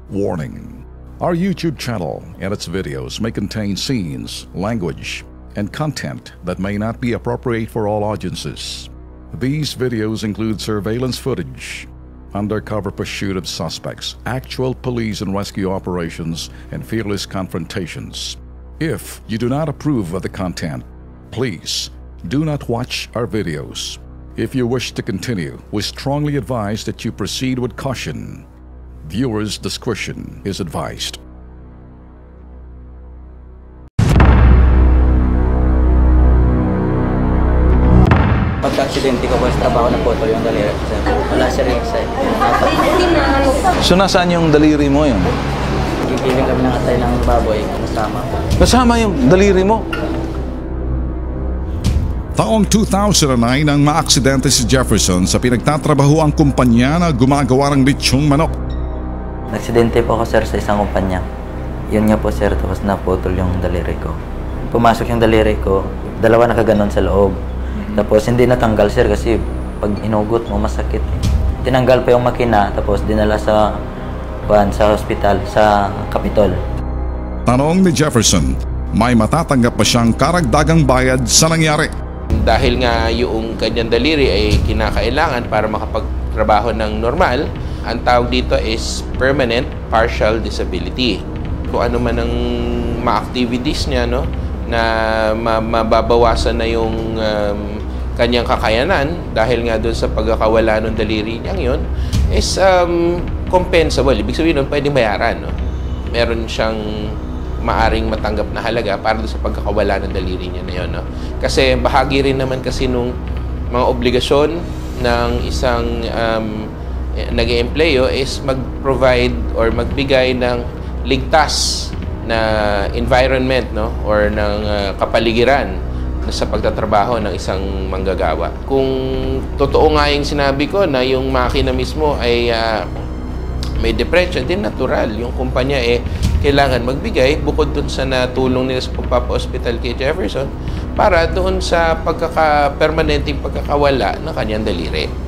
Warning: our YouTube channel and its videos may contain scenes, language, and content that may not be appropriate for all audiences. These videos include surveillance footage, undercover pursuit of suspects, actual police and rescue operations, and fearless confrontations. If you do not approve of the content, please do not watch our videos. If you wish to continue, we strongly advise that you proceed with caution. Viewers' discretion is advised. Pagka-aksidente ko sa trabaho na photo yung daliri, sir. Wala sir yung side. So nasaan yung daliri mo yun? Gigiling kami ng atay ng baboy kasama. Kasama yung daliri mo? Taong 2009 nang maaksidente si Jefferson sa pinagtatrabaho ang kumpanya na gumagawa ng litsyong manok. Aksidente po ako sir sa isang kumpanya. Yun nga po sir, tapos naputol yung daliri ko. Pumasok yung daliri ko, dalawa nakaganon sa loob. Tapos hindi natanggal sir kasi pag inugot mo masakit. Tinanggal pa yung makina tapos dinala sa hospital sa Capitol. Tanong ni Jefferson, may matatanggap pa siyang karagdagang bayad sa nangyari. Dahil nga yung kanyang daliri ay kinakailangan para makapagtrabaho ng normal, ang tawag dito is permanent partial disability. Kung ano man ang ma-activities niya, no, na mababawasan na yung kanyang kakayanan dahil nga doon sa pagkakawala ng daliri niyang yun is compensable. Ibig sabihin nun, pwedeng bayaran. No? Meron siyang maaring matanggap na halaga para doon sa pagkakawala ng daliri niya na yun. No? Kasi bahagi rin naman kasi nung mga obligasyon ng isang nag-e-empleyo is mag-provide or magbigay ng ligtas na environment, no, or ng kapaligiran sa pagtatrabaho ng isang manggagawa. Kung totoo nga yung sinabi ko na yung makina mismo ay may depression, din natural. Yung kumpanya kailangan magbigay bukod dun sa natulong nila sa pagpapa-hospital kay Jefferson para doon sa permanenteng pagkakawala ng kanyang daliri.